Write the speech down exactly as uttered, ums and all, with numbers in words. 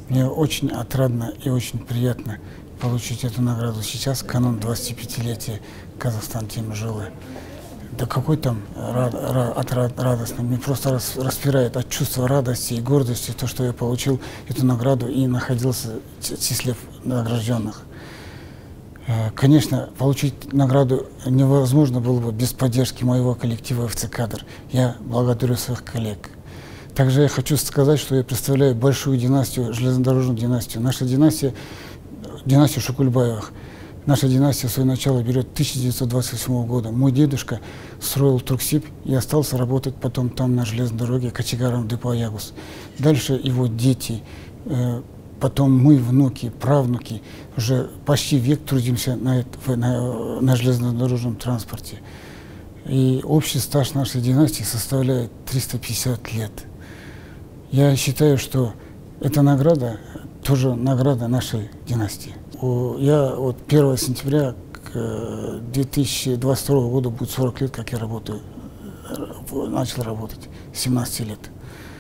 Мне очень отрадно и очень приятно получить эту награду сейчас, канун двадцатипятилетия Казахстан Темиржолы. Да какой там рад, рад, отрад, радостно. Мне просто рас, распирает от чувства радости и гордости то, что я получил эту награду и находился в числе награжденных. Конечно, получить награду невозможно было бы без поддержки моего коллектива эф цэ «Кадр». Я благодарю своих коллег. Также я хочу сказать, что я представляю большую династию, железнодорожную династию. Наша династия, династия Шукульбаевых. Наша династия свое начало берет тысяча девятьсот двадцать восьмого года. Мой дедушка строил Турксиб и остался работать потом там на железной дороге кочегаром депо Аягус. Дальше его дети, э, потом мы, внуки, правнуки, уже почти век трудимся на, это, на, на железнодорожном транспорте. И общий стаж нашей династии составляет триста пятьдесят лет. Я считаю, что эта награда тоже награда нашей династии. Я вот первого сентября две тысячи двадцать второго года будет сорок лет, как я работаю, начал работать, семнадцать лет.